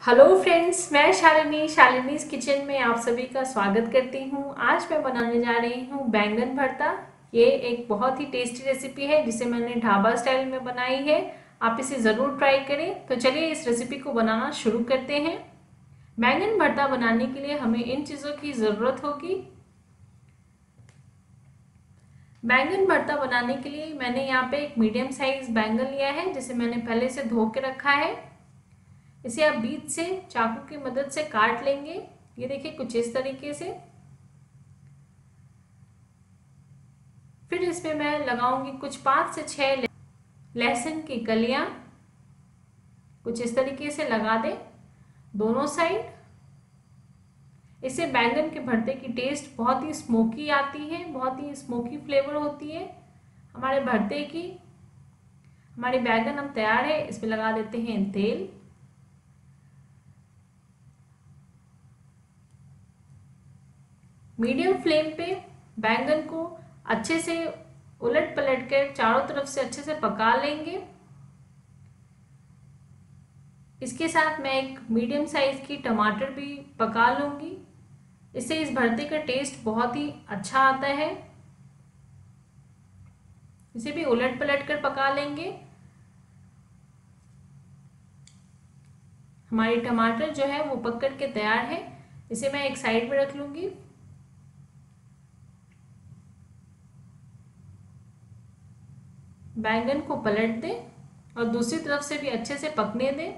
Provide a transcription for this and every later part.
Hello friends, मैं Shalini's kitchen में आप सभी का स्वागत करती हूँ। आज मैं बनाने जा रही हूँ बैंगन भरता। ये एक बहुत ही टेस्टी रेसिपी है जिसे मैंने ढाबा स्टाइल में बनाई है। आप इसे ज़रूर ट्राई करें। तो चलिए इस रेसिपी को बनाना शुरू करते हैं। बैंगन भरता बनाने के लिए हमें इन चीज़ों की ज़रूरत होगी। बैंगन भरता बनाने के लिए मैंने यहाँ पे एक मीडियम साइज बैंगन लिया है जिसे मैंने पहले से धो के रखा है। इसे आप बीच से चाकू की मदद से काट लेंगे। ये देखिए कुछ इस तरीके से। फिर इसमें मैं लगाऊंगी कुछ 5 से 6 लहसुन की कलियां। कुछ इस तरीके से लगा दें दोनों साइड। इससे बैंगन के भरते की टेस्ट बहुत ही स्मोकी आती है, बहुत ही स्मोकी फ्लेवर होती है हमारे भरते की। हमारे बैंगन अब तैयार है। इसमें लगा देते हैं तेल। मीडियम फ्लेम पे बैंगन को अच्छे से उलट पलट कर चारों तरफ से अच्छे से पका लेंगे। इसके साथ मैं एक मीडियम साइज की टमाटर भी पका लूंगी। इससे इस भरते का टेस्ट बहुत ही अच्छा आता है। इसे भी उलट पलट कर पका लेंगे। हमारी टमाटर जो है वो पक कर के तैयार है। इसे मैं एक साइड में रख लूंगी। बैंगन को पलट दें और दूसरी तरफ से भी अच्छे से पकने दें।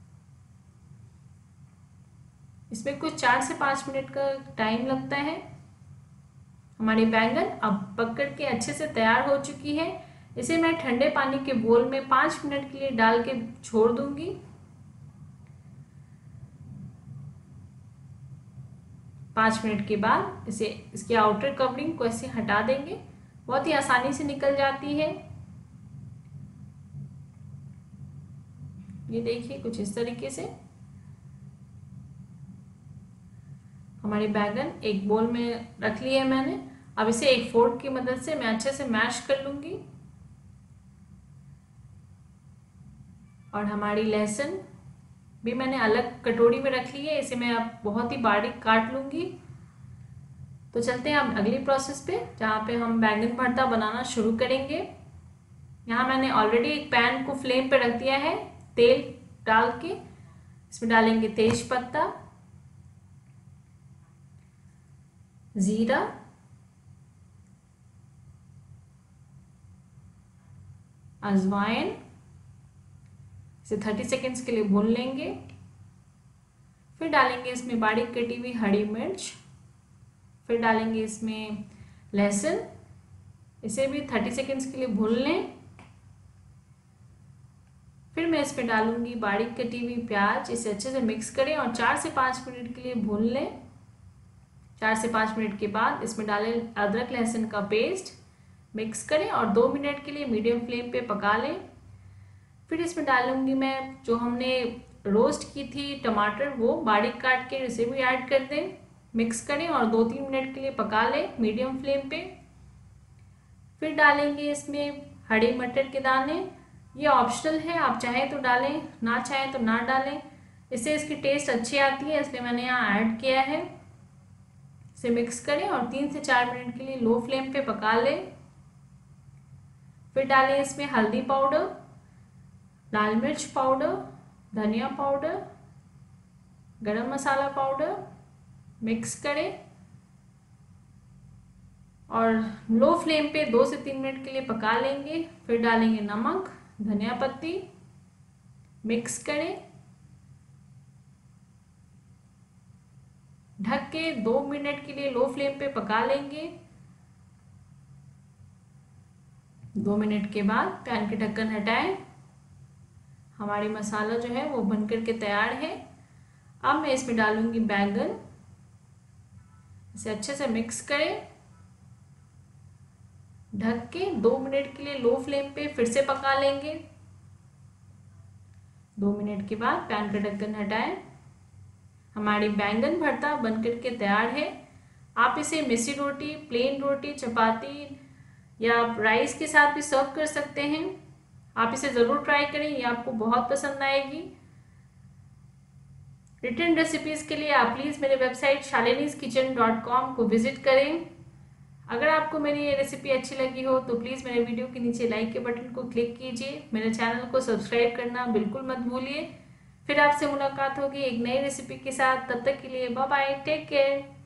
इसमें कुछ 4 से 5 मिनट का टाइम लगता है। हमारी बैंगन अब पक कर के अच्छे से तैयार हो चुकी है। इसे मैं ठंडे पानी के बोल में 5 मिनट के लिए डाल के छोड़ दूंगी। 5 मिनट के बाद इसे इसकी आउटर कवरिंग को ऐसे हटा देंगे। बहुत ही आसानी से निकल जाती है। ये देखिए कुछ इस तरीके से हमारी बैंगन एक बोल में रख ली है मैंने। अब इसे एक फोर्क की मदद से मैं अच्छे से मैश कर लूंगी। और हमारी लहसुन भी मैंने अलग कटोरी में रख ली है। इसे मैं अब बहुत ही बारीक काट लूंगी। तो चलते हैं अब अगली प्रोसेस पे जहाँ पे हम बैंगन भरता बनाना शुरू करेंगे। यहाँ मैंने ऑलरेडी एक पैन को फ्लेम पे रख दिया है। तेल डाल के इसमें डालेंगे तेज पत्ता, जीरा, अजवाइन। इसे 30 सेकेंड्स के लिए भून लेंगे। फिर डालेंगे इसमें बारीक कटी हुई हरी मिर्च। फिर डालेंगे इसमें लहसुन। इसे भी 30 सेकेंड्स के लिए भून लें। फिर मैं इसमें डालूंगी बारीक कटी हुई प्याज। इसे अच्छे से मिक्स करें और 4 से 5 मिनट के लिए भून लें। 4 से 5 मिनट के बाद इसमें डालें अदरक लहसुन का पेस्ट। मिक्स करें और 2 मिनट के लिए मीडियम फ्लेम पे पका लें। फिर इसमें डालूंगी मैं जो हमने रोस्ट की थी टमाटर, वो बारीक काट के इसे भी ऐड कर दें। मिक्स करें और 2-3 मिनट के लिए पका लें मीडियम फ्लेम पे। फिर डालेंगे इसमें हरे मटर के दाने। ये ऑप्शनल है, आप चाहें तो डालें, ना चाहें तो ना डालें। इससे इसकी टेस्ट अच्छी आती है, इसलिए मैंने यहाँ ऐड किया है। इसे मिक्स करें और 3 से 4 मिनट के लिए लो फ्लेम पे पका लें। फिर डालें इसमें हल्दी पाउडर, लाल मिर्च पाउडर, धनिया पाउडर, गरम मसाला पाउडर। मिक्स करें और लो फ्लेम पे 2 से 3 मिनट के लिए पका लेंगे। फिर डालेंगे नमक, धनिया पत्ती। मिक्स करें, ढक के 2 मिनट के लिए लो फ्लेम पे पका लेंगे। 2 मिनट के बाद पैन के ढक्कन हटाएं। हमारी मसाला जो है वो बनकर के तैयार है। अब मैं इसमें डालूंगी बैंगन। इसे अच्छे से मिक्स करें, ढक के 2 मिनट के लिए लो फ्लेम पे फिर से पका लेंगे। 2 मिनट के बाद पैन का ढक्कन हटाएं। हमारी बैंगन भरता बनकर के तैयार है। आप इसे मिस्सी रोटी, प्लेन रोटी, चपाती या राइस के साथ भी सर्व कर सकते हैं। आप इसे ज़रूर ट्राई करें, ये आपको बहुत पसंद आएगी। रिटर्न रेसिपीज़ के लिए आप प्लीज़ मेरे वेबसाइट shalineeskichen.com को विजिट करें। अगर आपको मेरी ये रेसिपी अच्छी लगी हो तो प्लीज़ मेरे वीडियो के नीचे लाइक के बटन को क्लिक कीजिए। मेरे चैनल को सब्सक्राइब करना बिल्कुल मत भूलिए। फिर आपसे मुलाकात होगी एक नई रेसिपी के साथ। तब तक के लिए बाय बाय, टेक केयर।